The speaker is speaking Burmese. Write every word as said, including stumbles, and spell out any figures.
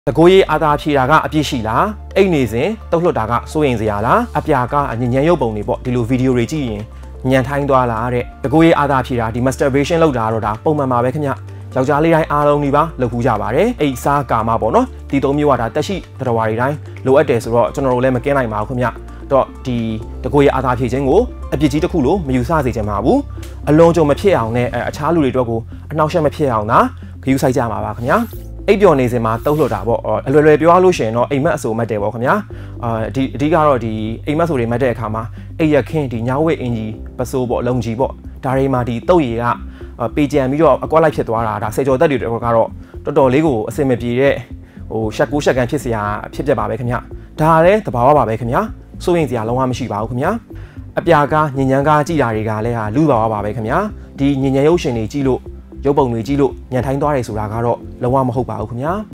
တကိုရေးအာသာဖြေတာကအပြစ်ရှိလားအိတ်နေစဉ်တုတ်လွတ်တာကစိုးရင်စရာလားအပြာကညဉ့်ညံရုပ်ပုံတွေပေါ့ဒီလိုဗီဒီယိုတွေကြည့်ရင်ညံထိုင်းသွားလားတဲ့တကိုရေးအာသာဖြေတာဒီ masturbation လုပ်တာတော့ဒါပုံမှန်ပါပဲခင်ဗျယောက်ျားလေးတိုင်းအားလုံးဒီပါလုပ်ခူးကြပါတယ်အိတ်စားကာမပေါ့နော်ဒီသုံးမျိုးကဒါတက်ရှိတတော်ဝါတွေတိုင်းလိုအပ်တယ်ဆိုတော့ကျွန်တော်တို့လည်းမကင်းနိုင်ပါဘူးခင်ဗျတော့ဒီတကိုရေးအာသာဖြေခြင်းကိုအပြစ်ကြီးတစ်ခုလို့မယူဆစေချင်ပါဘူးအလုံးစုံမဖြစ်အောင်နဲ့အခြားလူတွေအတွက်ကိုအနှောက်အယှက်မဖြစ်အောင်သာဂရုစိုက်ကြမှာပါခင်ဗျာအိပ်ပျော်နေစဉ်မှာတုတ်လှုပ်တာပေါ့အလွယ်လွယ်ပြောလို့ရှိရင်တော့အိမ်မက်အဆိုမတ်တယ်ပေါ့ခင်ဗျာအာဒီအဓိကတော့ဒီအိမ်မက်ဆိုတွေမတ်တဲ့အခါမှာအိပ်ရခင်းဒီညဝိတ်အင်ကြီးပစိုးပေါ့လုံကြီးပေါ့ဒါတွေမှာဒီတုတ်ရည်ကပေကြံပြီးတော့အကွက်လိုက်ဖြစ်သွားတာဒါစေကျော်တက်တွေတော့ကတော့တော်တော်လေးကိုအစင်မပြေတဲ့ဟိုရှက်ကိုရှက်ကန်ဖြစ်စရာဖြစ်ပြပါပဲခင်ဗျာဒါလည်းသဘာဝပါပဲခင်ဗျာစိုးရင်စရာလုံးဝမရှိပါဘူးခင်ဗျာအပြာကားညဉ့်ညံကားကြည်တာတွေကလည်းဟာလူ့သဘာဝပါပဲခင်ဗျာဒီညဉ့်ညံရုပ်ရှင်တွေကြည့်လို့ရုပ်ပုံတွေကြည့်လို့ညံထိုင်းသွားတယ်ဆိုတာကတော့လုံးဝမဟုတ်ပါဘူးခင်ဗျာ